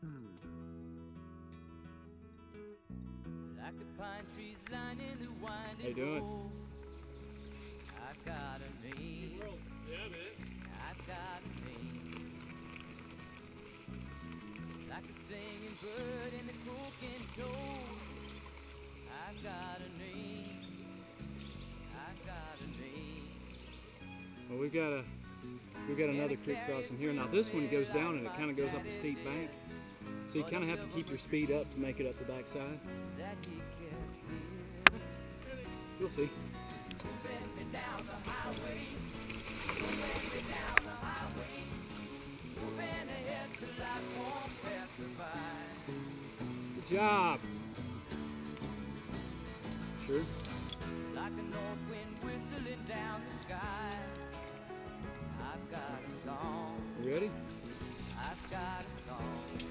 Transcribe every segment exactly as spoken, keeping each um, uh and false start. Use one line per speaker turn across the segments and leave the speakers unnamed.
Like the pine trees lining the winding
How you doing?
road, I've got a name.
Yeah, man.
I've got a name. Like a singing bird and the croaking toad, I've got a name. I've got a name.
Well, we've got a we've got another creek crossing here. Now this one goes down and it kind of goes up a steep bank, so you kind of have to keep your speed up to make it up the backside.
That he kept here.
You'll see.
Moving me down the highway. Moving me down the highway. Moving ahead so life won't pass me by.
Good job. Sure.
Like a north wind whistling down the sky, I've got a song.
You ready?
I've got a song.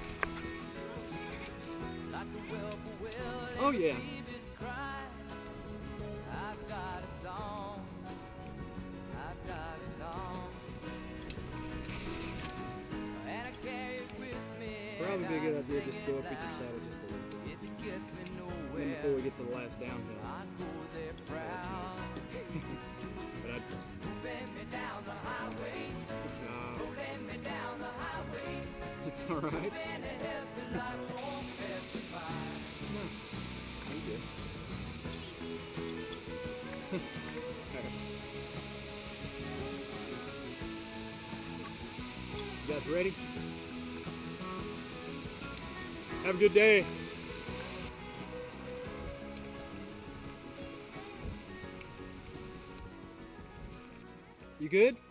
Like a whippoorwill
Oh,
and
yeah.
a baby's cry, I've got a song. I've got a song. And I carry it with me.
Probably
and
be a good
I
idea
sing
just to go
it
up with your
loud.
saddle just a little bit.
If it gets me
Then
nowhere,
before we get to the last downhill.
I go there proud.
But I,
Moving me down the highway.
good job.
Rolling me down the highway.
It's all right.
Moving ahead so life won't pass me by.
No, you good. You guys ready? Have a good day. You good?